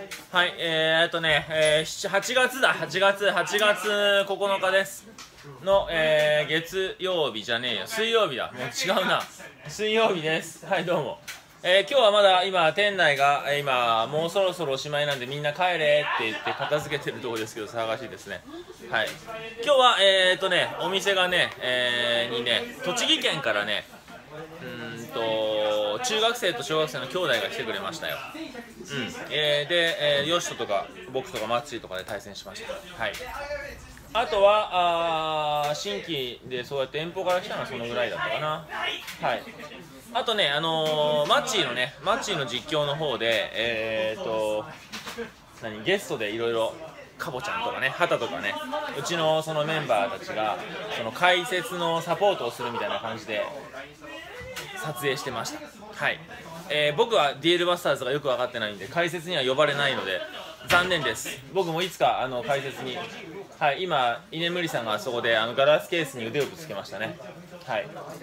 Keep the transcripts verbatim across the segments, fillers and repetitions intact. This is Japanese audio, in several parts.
はい、えー、っとね、えー、はちがつだ、はちがつ、はちがつここのかですの、えー、月曜日じゃねえよ、水曜日だ、もう違うな、水曜日です。はい、どうも。えー、今日はまだ今、店内が、えー、今、もうそろそろおしまいなんで、みんな帰れって言って片付けてるところですけど、騒がしいですね。はい、今日は、えー、っとね、お店がね、えー、にね、栃木県からね、うーんと中学生と小学生の兄弟が来てくれましたよ。うん、えー、で、えー、ヨシトとか僕とかマッチーとかで対戦しました。はい。あとはあ新規でそうやって遠方から来たのはそのぐらいだったかな。はい。あとね、あのー、マッチーのね、マッチーの実況の方で、えーと何ゲストでいろいろカボちゃんとかね、ハタとかね、うちのそのメンバーたちがその解説のサポートをするみたいな感じで撮影してました。はい、えー、僕は ディーエル バスターズがよく分かってないんで解説には呼ばれないので残念です。僕もいつかあの解説に、はい、今居眠りさんがあそこであのガラスケースに腕をぶつけましたね。はい、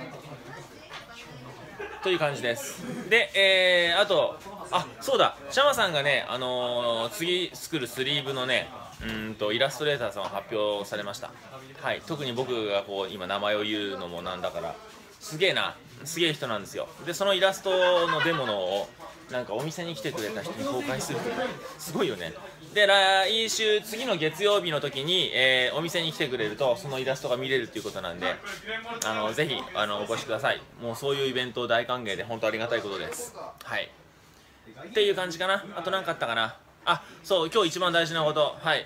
という感じです。で、えー、あとあそうだ、シャマさんがね、あのー、次作るスリーブのね、うんとイラストレーターさんを発表されました。はい、特に僕がこう今名前を言うのもなんだからすげえな、すげえ人なんですよ。でそのイラストのデモのをなんかお店に来てくれた人に公開するってすごいよね。で来週次の月曜日の時に、えー、お店に来てくれるとそのイラストが見れるっていうことなんで、あのぜひあのお越しください。もうそういうイベント大歓迎で本当ありがたいことです。はい、っていう感じかな。あと何かあったかな。あ、そう、今日一番大事なこと、はい、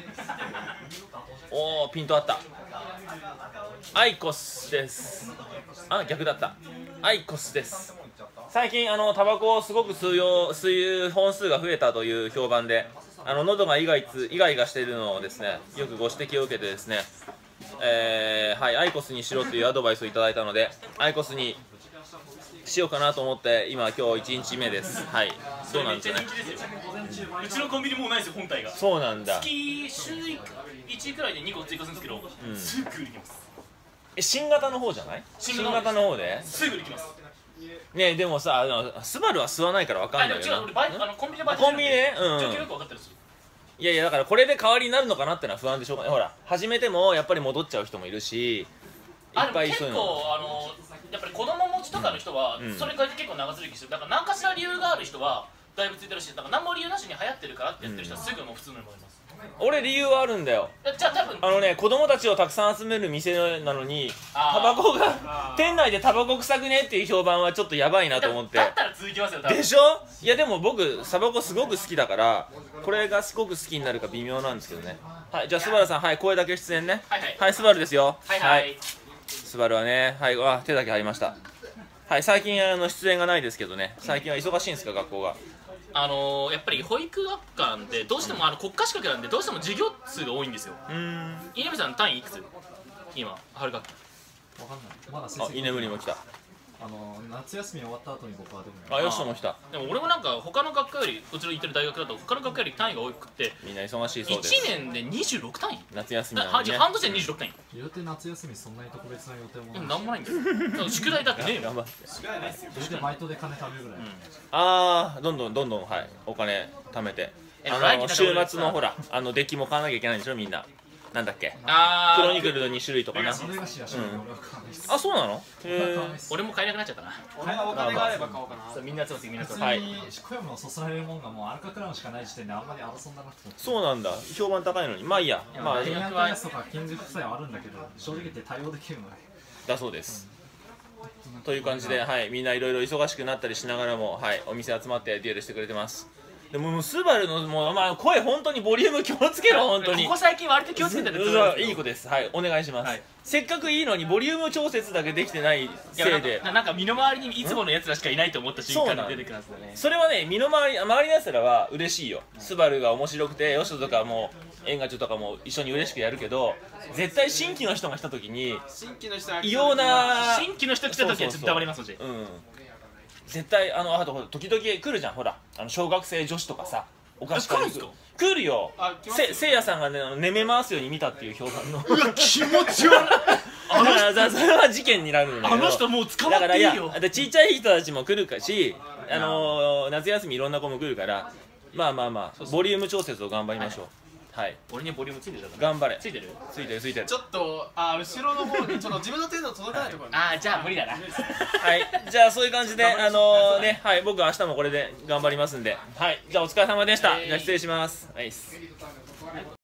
おおピントあった。アイコスです。あ、逆だった。アイコスです。最近あのタバコをすごく吸うよ吸う本数が増えたという評判で、あの喉がイガイツイガイガしているのをですね、よくご指摘を受けてですね、えー、はい、アイコスにしろというアドバイスをいただいたのでアイコスにしようかなと思って今今日いちにちめです。はい、そうなんですよね。 うちのコンビニもうないですよ、本体が。 そうなんだ。 月週いちくらいでにこ追加するんですけど、うん、すぐ売りきます。 え、新型の方じゃない？新型の方ですぐ売りきます。 ねえ、でもさ、あのスバルは吸わないから分かんないよな。 あ、違う、俺バイあのコンビニでバイトコンビニね、うん、 状況よく分かってるんですよ。 いやいや、だからこれで代わりになるのかなってのは不安でしょうがない。ほら始めてもやっぱり戻っちゃう人もいるし、いっぱいそういうの。 結構あのやっぱり子供持ちとかの人は、うん、それから結構長続きしてる。だから何かしら理由がある人はだいぶついてるし、だから何も理由なしに流行ってるからってやってる人はすぐもう普通のに戻ります。 俺理由はあるんだよ。 じゃあ多分あのね、子供たちをたくさん集める店なのにタバコが店内でタバコ臭くねっていう評判はちょっとやばいなと思って。 だったら続きますよ多分。 でしょ。いやでも僕タバコすごく好きだからこれがすごく好きになるか微妙なんですけどね。はい、じゃあスバルさん、はい、声だけ出演ね。 はいはい、 はい、スバルですよ。 はいはい、はい、 スバルはね、はい、あ、手だけ入りました。はい、最近あの出演がないですけどね。最近は忙しいんですか、学校が。 あのー、やっぱり保育学科なんでどうしてもあの国家資格なんでどうしても授業数が多いんですよ。うん。居眠りさん単位いくつ？今春学期。 わかんない。まだ先生。 あ、居眠りも来た。 あの夏休み終わった後に僕はでも。 あ、よしとも来た。 でも俺もなんか他の学科よりうちの行ってる大学だと他の学科より単位が多くて。 みんな忙しいそうです。 いちねんでにじゅうろく単位。 夏休みなのに、ね。半年でにじゅうろく単位。 言うて夏休みそんなに特別な予定もない。 でもなんもないんですよ。宿題だってねえよ。 頑張って。 宿題ないですよ。それでバイトで金貯めるぐらい。うん、 ああ、どんどんどんどん、はい、お金貯めて。あの週末のほらあのデッキも買わなきゃいけないんでしょみんな。なんだっけ、あクロニクルのに種類とかな。それがしやしない。あ、そうなの。へえ。俺も買えなくなっちゃったな。 俺はお金があれば買おうかな。 みんな集まってみんな集まって。 はい。小山のそそられるもんがもうアルカクラウンしかない時点であんまり争んだなくて。 そうなんだ。評判高いのに。まあいいや。まあエアクラスとか金属負債はあるんだけど正直言って対応できるので。 だそうです。という感じで、はい、みんないろいろ忙しくなったりしながらも、はい、お店集まってデュエルしてくれてます。でもスバルのもう、まあ、声本当にボリューム気をつけろ本当に。 ここ最近割と気をつけてる。 いい子です。はい、お願いします。はい、せっかくいいのにボリューム調節だけできてないせいで、 なんか身の回りにいつものやつらしかいないと思った瞬間に出てくるんですよね。 それはね、身の回り周りのやつらは嬉しいよ。スバルが面白くてヨシトとかもエンガチョとかも一緒に嬉しくやるけど、絶対新規の人が来た時に異様な新規の人来た時はちょっと黙りますので。 絶対あのあと時々来るじゃん、ほらあの小学生女子とかさ。お菓子買い来るよ。せせいやさんがね寝め回すように見たっていう評判の。 うわ気持ち悪い。 あの人それは事件になるんだけど。 あの人もう捕まっていいよ。 だからいやちっちゃい人たちも来るかし、あの夏休みいろんな子も来るからまあまあまあボリューム調節を頑張りましょう。はい、 俺にボリュームついてる頑張れ。 ついてるついてるついてる。 ちょっとあ後ろの方にちょっと自分の手の届かないところに、 ああじゃあ無理だなはい、じゃあそういう感じであのー、ね、はい、僕は明日もこれで頑張りますんで、はい、じゃあお疲れ様でした。じゃあ失礼します。はい。